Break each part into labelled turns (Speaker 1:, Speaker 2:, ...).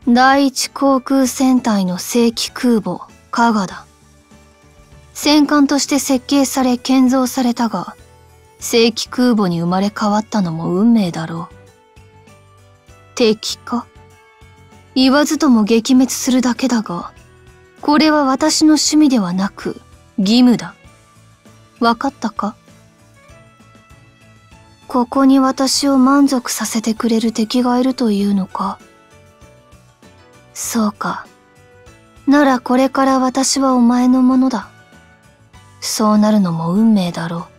Speaker 1: 第一航空戦隊の正規空母、加賀だ。戦艦として設計され建造されたが、正規空母に生まれ変わったのも運命だろう。敵か？言わずとも撃滅するだけだが、これは私の趣味ではなく、義務だ。わかったか？ここに私を満足させてくれる敵がいるというのか。そうか。ならこれから私はお前のものだ。そうなるのも運命だろう。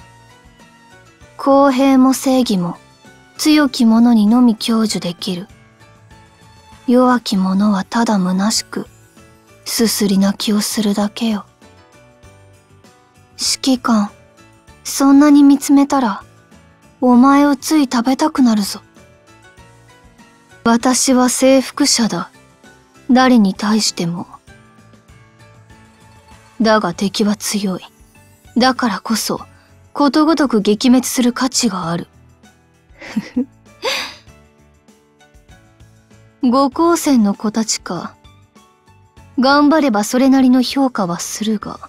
Speaker 1: 公平も正義も強き者にのみ享受できる。弱き者はただ虚しく、すすり泣きをするだけよ。指揮官、そんなに見つめたら、お前をつい食べたくなるぞ。私は征服者だ。誰に対しても。だが敵は強い。だからこそ、ことごとく撃滅する価値がある。五光線の子たちか。頑張ればそれなりの評価はするが。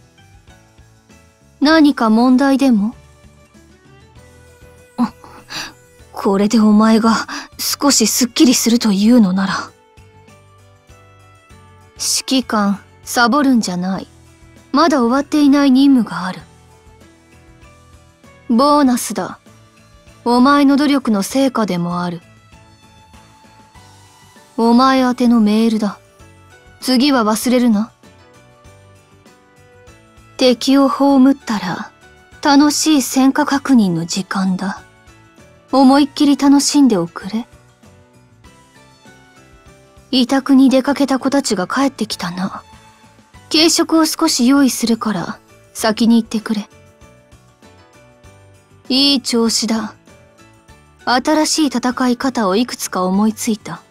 Speaker 1: 何か問題でも？これでお前が少しすっきりするというのなら。指揮官、サボるんじゃない。まだ終わっていない任務がある。ボーナスだ。お前の努力の成果でもある。お前宛てのメールだ。次は忘れるな。敵を葬ったら、楽しい戦果確認の時間だ。思いっきり楽しんでおくれ。委託に出かけた子たちが帰ってきたな。軽食を少し用意するから、先に行ってくれ。いい調子だ。新しい戦い方をいくつか思いついた。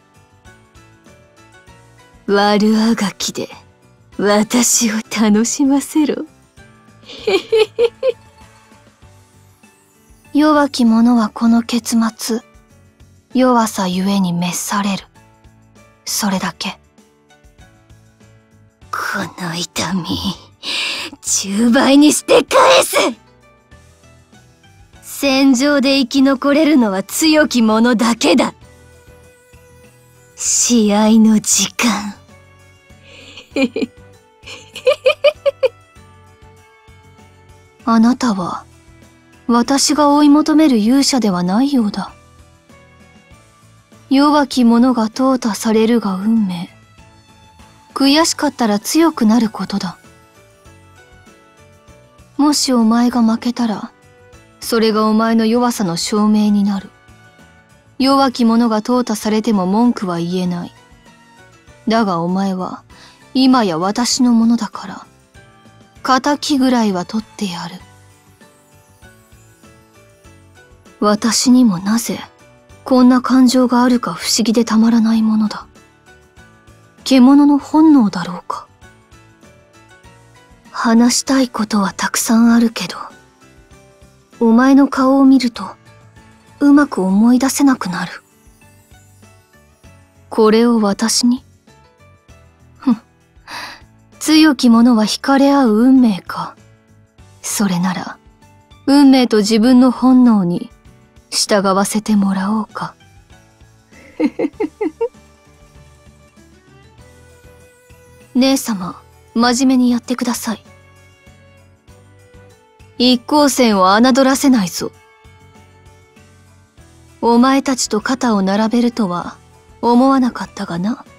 Speaker 1: 悪あがきで、私を楽しませろ。弱き者はこの結末、弱さゆえに滅される。それだけ。この痛み、10倍にして返す！戦場で生き残れるのは強き者だけだ。試合の時間。あなたは、私が追い求める勇者ではないようだ。弱き者が淘汰されるが運命。悔しかったら強くなることだ。もしお前が負けたら、それがお前の弱さの証明になる。弱き者が淘汰されても文句は言えない。だがお前は、今や私のものだから、仇ぐらいは取ってやる。私にもなぜ、こんな感情があるか不思議でたまらないものだ。獣の本能だろうか。話したいことはたくさんあるけど、お前の顔を見ると、うまく思い出せなくなる。これを私に？ふん。強き者は惹かれ合う運命か。それなら、運命と自分の本能に従わせてもらおうか。姉様、真面目にやってください。一光線を侮らせないぞ。お前たちと肩を並べるとは思わなかったがな。